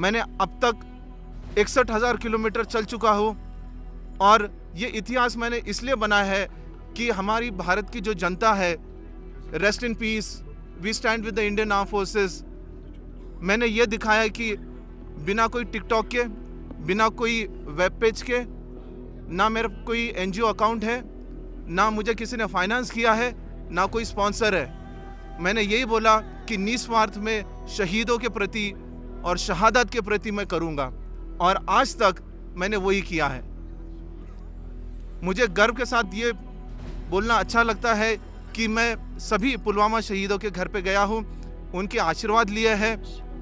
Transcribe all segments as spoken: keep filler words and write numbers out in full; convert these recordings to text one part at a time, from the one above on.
मैंने अब तक इकसठ हज़ार किलोमीटर चल चुका हूँ और ये इतिहास मैंने इसलिए बनाया है कि हमारी भारत की जो जनता है, rest in peace, we stand with the Indian arm forces. मैंने ये दिखाया कि बिना कोई टिकटॉक के, बिना कोई वेब पेज के, ना मेरा कोई एनजीओ अकाउंट है, ना मुझे किसी ने फाइनेंस किया है, ना कोई स्पॉन्सर है। मैंने यही बोला कि निस्वार्थ में शहीदों के प्रति और शहादत के प्रति मैं करूँगा और आज तक मैंने वही किया है। मुझे गर्व के साथ ये बोलना अच्छा लगता है कि मैं सभी पुलवामा शहीदों के घर पे गया हूँ, उनके आशीर्वाद लिए हैं।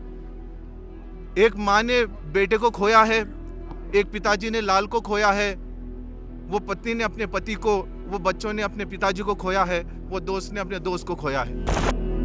एक माँ ने बेटे को खोया है, एक पिताजी ने लाल को खोया है, वो पत्नी ने अपने पति को, वो बच्चों ने अपने पिताजी को खोया है, वो दोस्त ने अपने दोस्त को खोया है।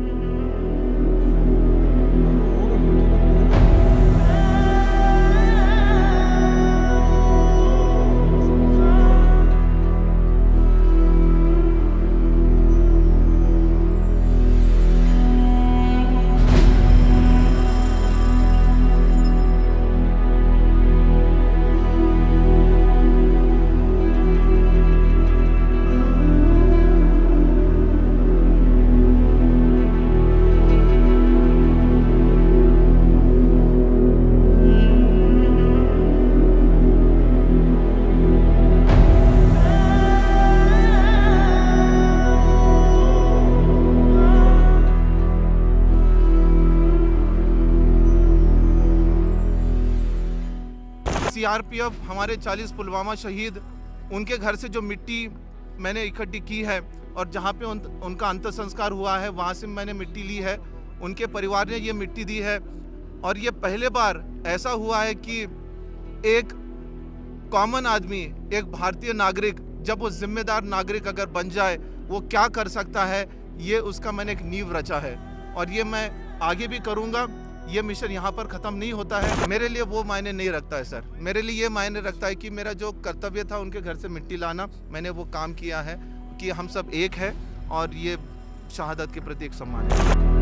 सीआरपीएफ हमारे चालीस पुलवामा शहीद, उनके घर से जो मिट्टी मैंने इकट्ठी की है और जहाँ पे उन, उनका अंतिम संस्कार हुआ है, वहाँ से मैंने मिट्टी ली है। उनके परिवार ने ये मिट्टी दी है और ये पहले बार ऐसा हुआ है कि एक कॉमन आदमी, एक भारतीय नागरिक, जब वो जिम्मेदार नागरिक अगर बन जाए, वो क्या कर सकता है, ये उसका मैंने एक नींव रचा है और ये मैं आगे भी करूँगा। ये मिशन यहाँ पर ख़त्म नहीं होता है। मेरे लिए वो मायने नहीं रखता है सर, मेरे लिए ये मायने रखता है कि मेरा जो कर्तव्य था उनके घर से मिट्टी लाना, मैंने वो काम किया है कि हम सब एक है और ये शहादत के प्रति एक सम्मान है।